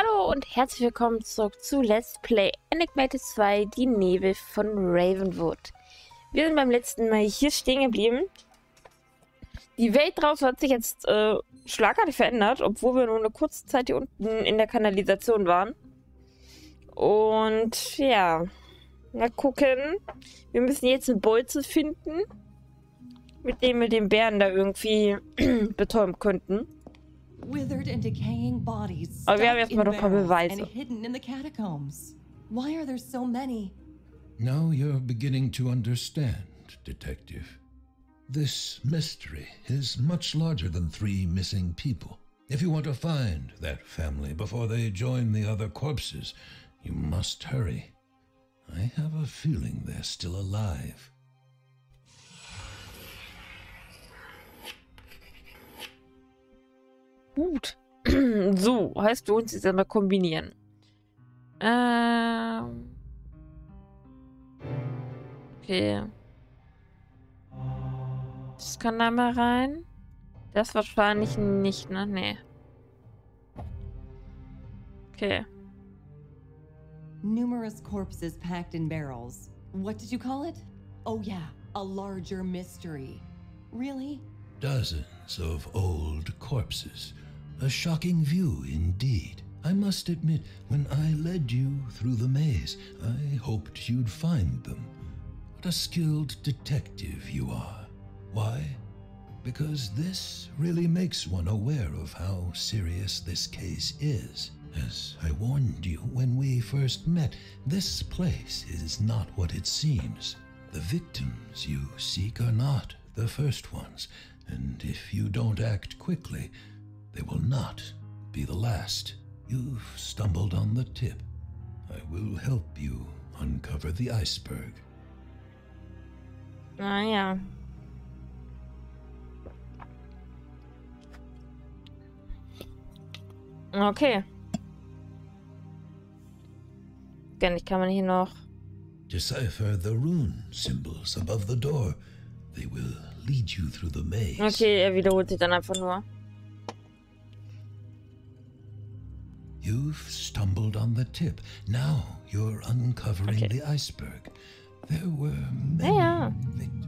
Hallo und herzlich willkommen zurück zu Let's Play Enigmated 2, die Nebel von Ravenwood. Wir sind beim letzten Mal hier stehen geblieben. Die Welt draußen hat sich jetzt schlagartig verändert, obwohl wir nur eine kurze Zeit hier unten in der Kanalisation waren. Und ja, mal gucken. Wir müssen jetzt eine Bolze finden, mit dem wir den Bären da irgendwie betäuben könnten. Withered and decaying bodies Aber wir haben stuffed erstmal in noch ein paar barrels Beweise. and hidden in the catacombs. Why are there so many? Now you're beginning to understand, Detective. This mystery is much larger than 3 missing people. If you want to find that family before they join the other corpses, you must hurry. I have a feeling they're still alive. Gut. So, heißt wir uns jetzt einmal kombinieren. Okay. Das kann da mal rein. Das wahrscheinlich nicht, ne? Nee. Okay. Numerous corpses packed in barrels. What did you call it? Oh yeah, a larger mystery. Really? Dozens of old corpses. A shocking view indeed. I must admit, when I led you through the maze, I hoped you'd find them. What a skilled detective you are. Why? Because this really makes one aware of how serious this case is. As I warned you when we first met, this place is not what it seems. The victims you seek are not the first ones, and if you don't act quickly, they will not be the last. You've stumbled on the tip. I will help you uncover the iceberg. Ah ja. Okay. Nicht kann man hier noch. Decipher the rune symbols above the door. They will lead you through the maze. Okay, er wiederholt sich dann einfach nur. You've stumbled on the tip. Now you're uncovering the iceberg. There were many victims.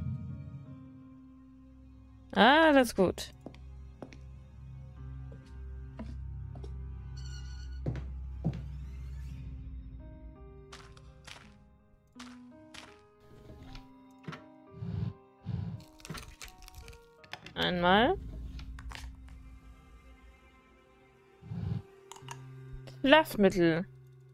Ah, das ist gut. Einmal. Schlafmittel.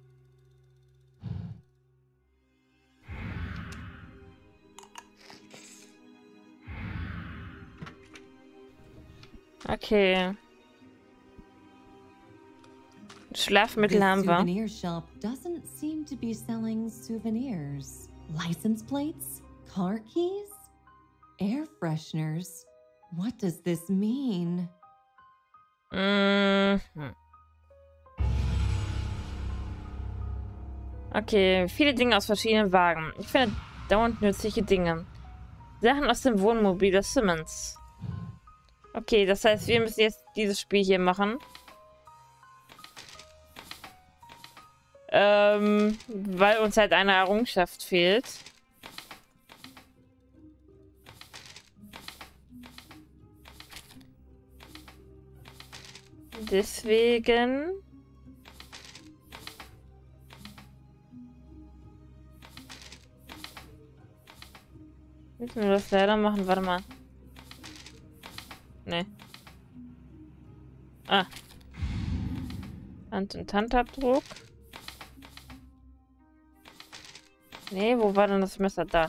Okay. Schlafmittel haben wir. Souvenir shop doesn't seem to be selling souvenirs. License plates, car keys, air fresheners. What does this mean? Okay, viele Dinge aus verschiedenen Wagen. Ich finde dauernd nützliche Dinge. Sachen aus dem Wohnmobil des Simmons. Okay, das heißt, wir müssen jetzt dieses Spiel hier machen. Weil uns halt eine Errungenschaft fehlt. Deswegen... müssen wir das leider machen. Warte mal. Nee. Ah. Hand- und Handabdruck. Nee, wo war denn das Messer? Da.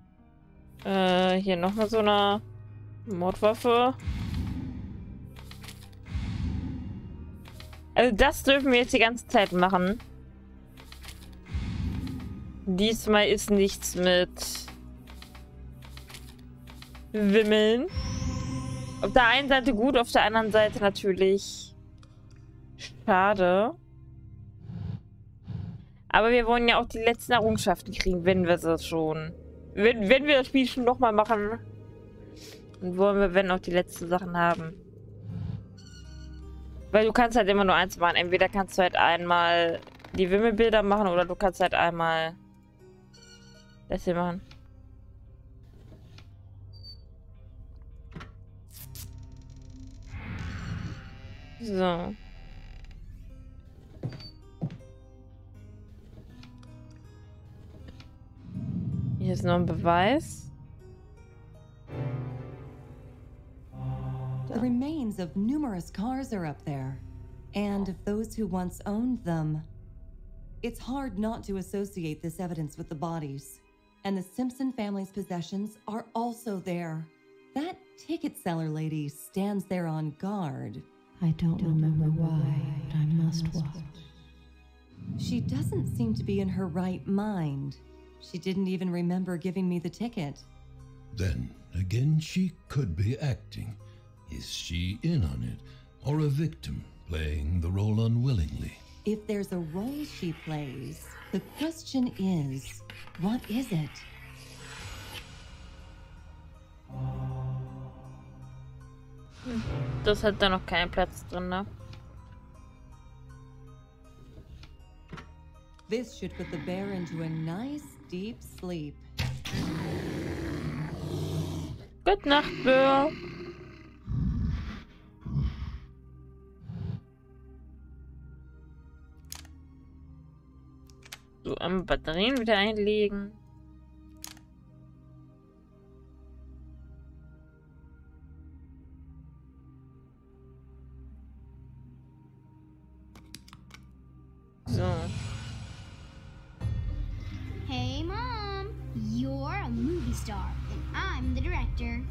Hier nochmal so eine Mordwaffe. Also das dürfen wir jetzt die ganze Zeit machen. Diesmal ist nichts mit Wimmeln. Auf der einen Seite gut, auf der anderen Seite natürlich schade. Aber wir wollen ja auch die letzten Errungenschaften kriegen, wenn wir das schon... Wenn wir das Spiel schon nochmal machen, dann wollen wir, wenn, auch die letzten Sachen haben. Weil du kannst halt immer nur eins machen. Entweder kannst du halt einmal die Wimmelbilder machen oder du kannst halt einmal das hier machen. So. Hier ist noch ein Beweis. The remains of numerous cars are up there, and of those who once owned them. It's hard not to associate this evidence with the bodies. And the Simpson family's possessions are also there. That ticket seller lady stands there on guard. I don't remember why, but I must watch. She doesn't seem to be in her right mind. She didn't even remember giving me the ticket. Then, again, she could be acting. Is she in on it, or a victim playing the role unwillingly? If there's a role she plays, the question is, what is it? Das hat da noch keinen Platz drin, ne? This should put the bear into a nice, deep sleep. Gute Nacht, Bär. So, Batterien wieder einlegen. So. Hey, Mom! You're a movie star, and I'm the director.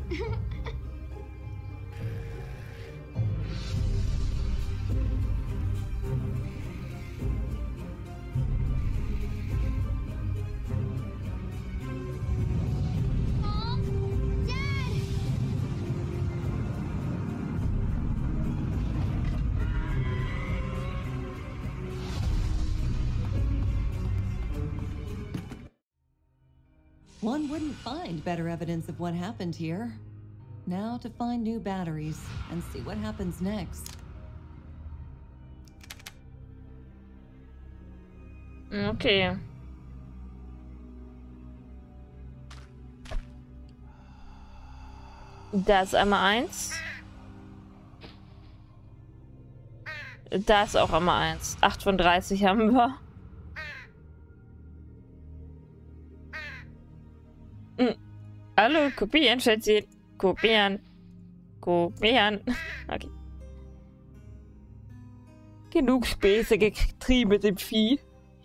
Mom? Dad! One wouldn't find better evidence of what happened here. Now to find new batteries and see what happens next. Okay. Da ist einmal eins. Da ist auch einmal eins. 8 von 30 haben wir. Hallo, kopieren, Schätzchen. Kopieren. Kopieren. Okay. Genug Späße getrieben mit dem Vieh.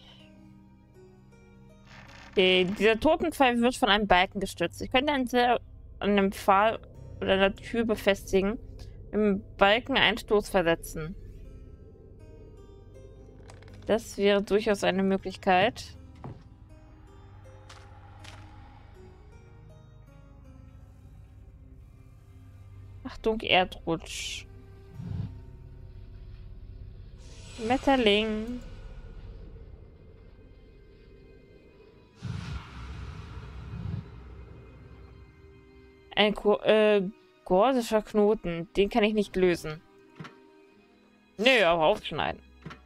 Okay, dieser Totenpfeil wird von einem Balken gestützt. Ich könnte an einem Pfahl oder einer Tür befestigen. Im Balken einen Stoß versetzen. Das wäre durchaus eine Möglichkeit. Achtung, Erdrutsch. Metterling. Ein gordischer Knoten. Den kann ich nicht lösen. Nö, aber aufschneiden.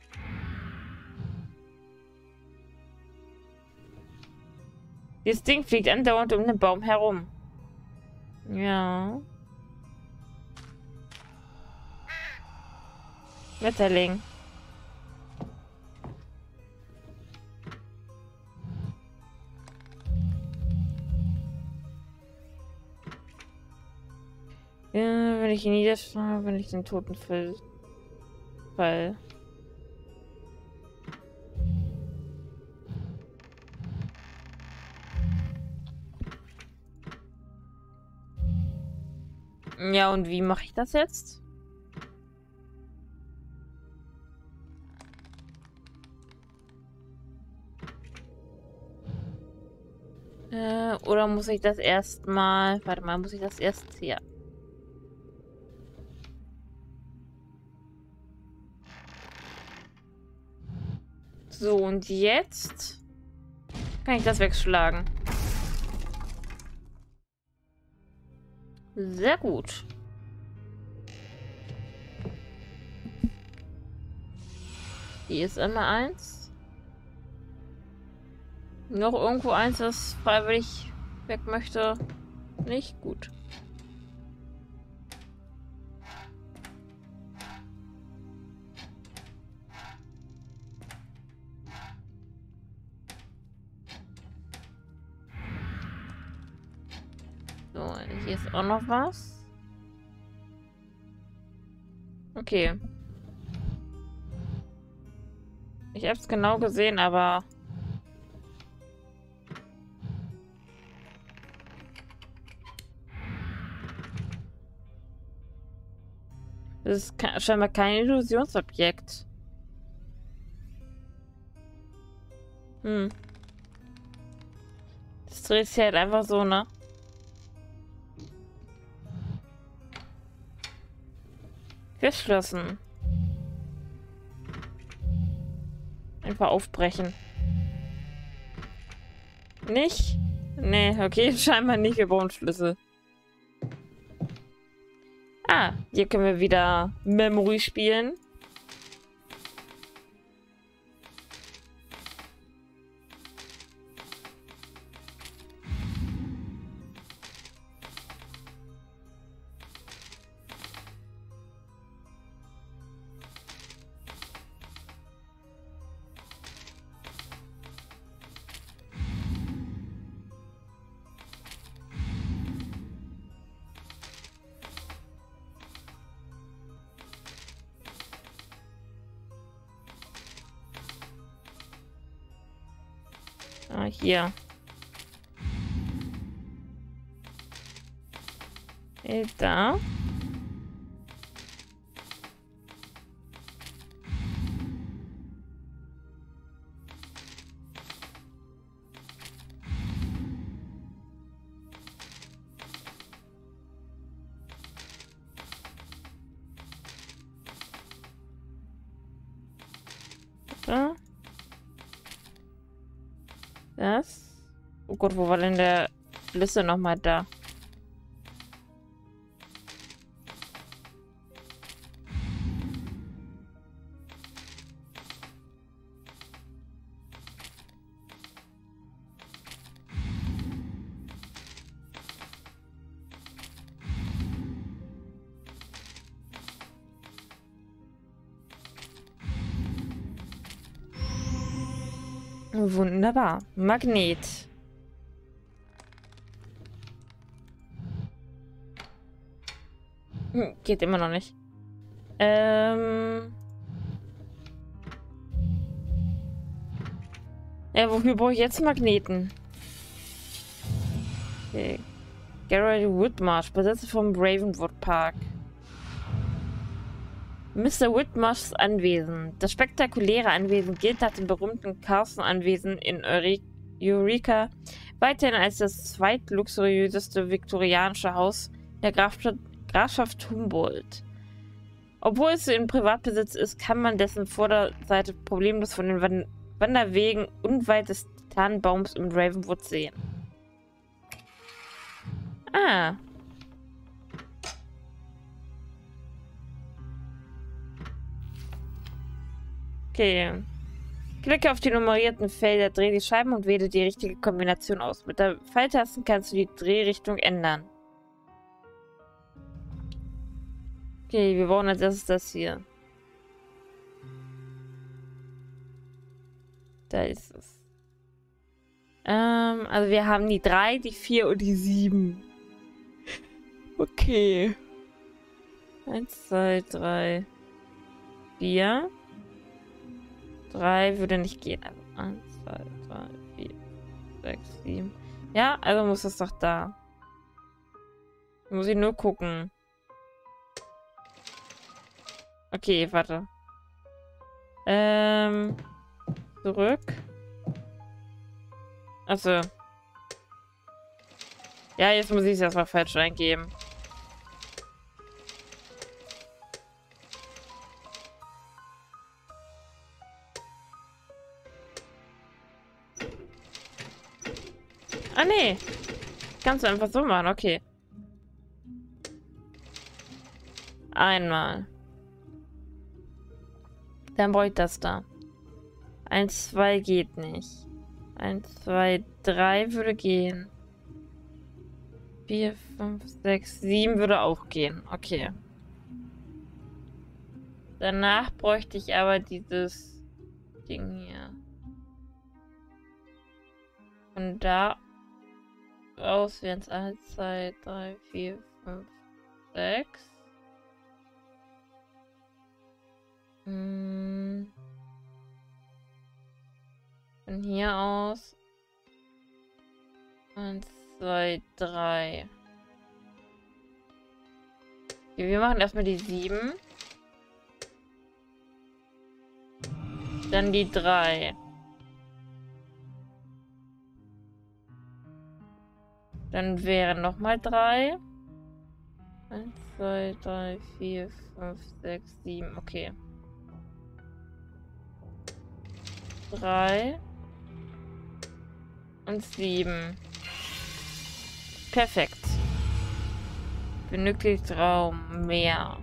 Dieses Ding fliegt andauernd um den Baum herum. Ja. Metterling. Ja, wenn ich ihn niederschlage, wenn ich den Toten Fall. Ja, und wie mache ich das jetzt? Oder muss ich das erstmal... Warte mal, muss ich das erst hier... So, und jetzt kann ich das wegschlagen. Sehr gut. Hier ist immer eins. Noch irgendwo eins, das freiwillig weg möchte. Nicht gut. So, hier ist auch noch was. Okay. Ich habe es genau gesehen, aber... Das ist scheinbar kein Illusionsobjekt. Das dreht sich halt einfach so, ne? Geschlossen. Einfach aufbrechen. Nicht? Nee, okay, scheinbar nicht. Wir brauchen Schlüssel. Ah, hier können wir wieder Memory spielen. Ah, hier. Da. Da. Das. Oh Gott, wo war denn der Schlüssel nochmal da? Wunderbar. Magnet. Geht immer noch nicht. Ja, wofür brauche ich jetzt Magneten? Okay. Garrett Whitmarsh, Besitzer vom Ravenwood Park. Mr. Whitmarshs Anwesen. Das spektakuläre Anwesen gilt nach dem berühmten Carson-Anwesen in Eureka weiterhin als das zweitluxuriöseste viktorianische Haus der Grafschaft Humboldt. Obwohl es in Privatbesitz ist, kann man dessen Vorderseite problemlos von den Wanderwegen unweit des Tannenbaums im Ravenwood sehen. Ah. Okay. Klicke auf die nummerierten Felder, drehe die Scheiben und wähle die richtige Kombination aus. Mit der Pfeiltaste kannst du die Drehrichtung ändern. Okay, wir brauchen als erstes das hier. Da ist es. Also wir haben die 3, die 4 und die 7. Okay. 1, 2, 3, 4. 3 würde nicht gehen. Also 1, 2, 3, 4, 6, 7. Ja, also muss es doch da. Muss ich nur gucken. Okay, warte. Zurück. Also. Ja, jetzt muss ich es erstmal falsch eingeben. Ah, nee. Kannst du einfach so machen, okay. Einmal. Dann brauche ich das da. 1, 2 geht nicht. 1, 2, 3 würde gehen. 4, 5, 6, 7 würde auch gehen. Okay. Danach bräuchte ich aber dieses Ding hier. Von da aus wären es 1, 2, 3, 4, 5, 6. Von hier aus 1, 2, 3. Okay, wir machen erstmal die 7. Dann die 3. Dann wären nochmal 3. 1, 2, 3, 4, 5, 6, 7. Okay. 3 und 7. Perfekt. Benötigt Raum mehr.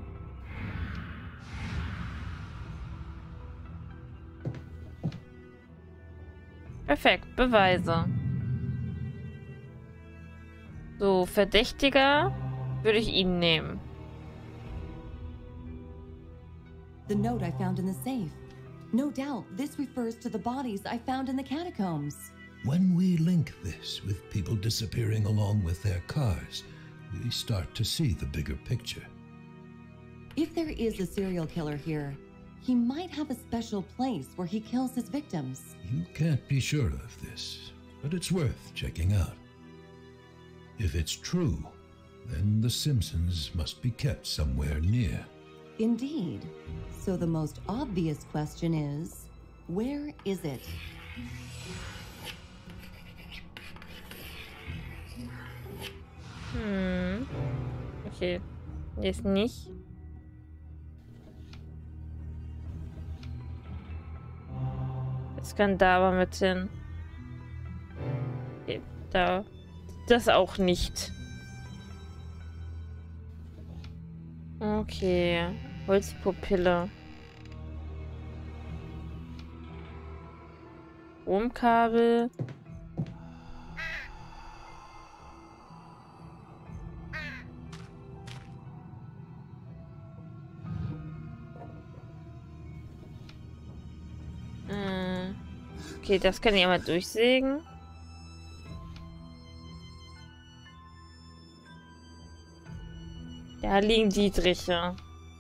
Perfekt, Beweise. So, Verdächtiger würde ich ihn nehmen. The note I found in the safe. No doubt, this refers to the bodies I found in the catacombs. When we link this with people disappearing along with their cars, we start to see the bigger picture. If there is a serial killer here, he might have a special place where he kills his victims. You can't be sure of this, but it's worth checking out. If it's true, then the Simpsons must be kept somewhere near. Indeed. So the most obvious question is, where is it? Okay. Jetzt nicht. Jetzt kann da aber mit hin. Okay, da. Das auch nicht. Okay. Holzpupille. Stromkabel. Okay, das kann ich einmal durchsägen. Da liegen Dietriche.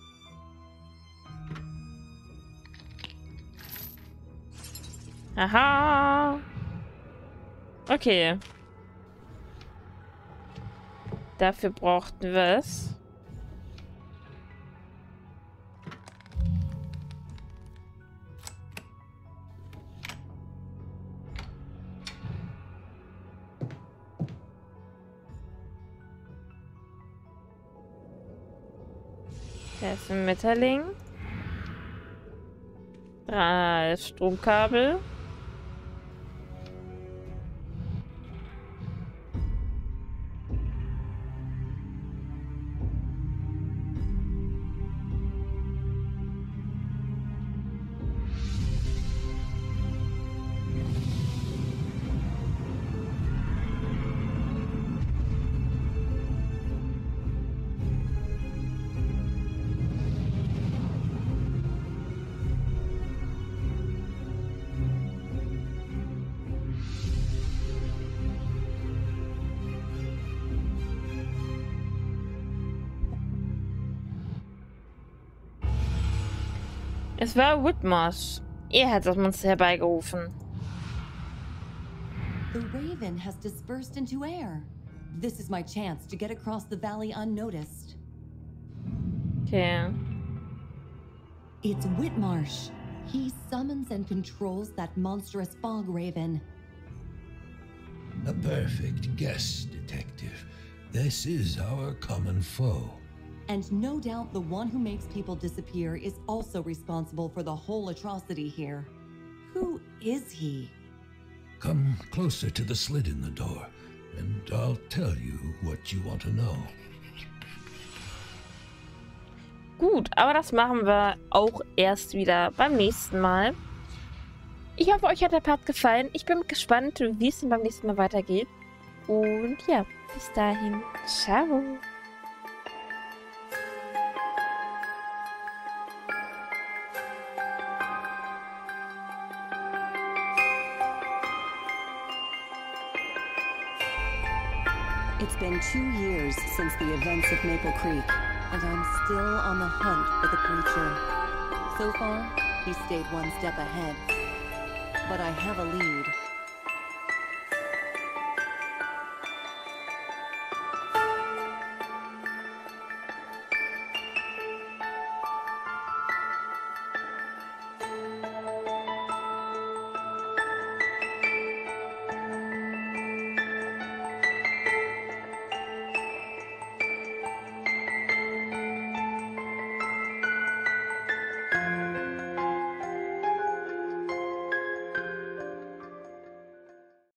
Aha. Okay. Dafür brauchten wir es. Da ist ein Metalling. Da ist Stromkabel. Es war Whitmarsh. Er hat das Monster herbeigerufen. The raven has dispersed into air. This is my chance to get across the valley unnoticed. Okay. It's Whitmarsh. He summons and controls that monstrous fog raven. A perfect guess, Detective. This is our common foe. And no doubt the one who makes people disappear is also responsible for the whole atrocity here. Who is he? Come closer to the slit in the door, and I'll tell you what you want to know. Gut, aber das machen wir auch erst wieder beim nächsten Mal. Ich hoffe, euch hat der Part gefallen. Ich bin gespannt, wie es denn beim nächsten Mal weitergeht. Und ja, bis dahin. Ciao. It's been 2 years since the events of Maple Creek, and I'm still on the hunt for the preacher. So far, he stayed one step ahead. But I have a lead.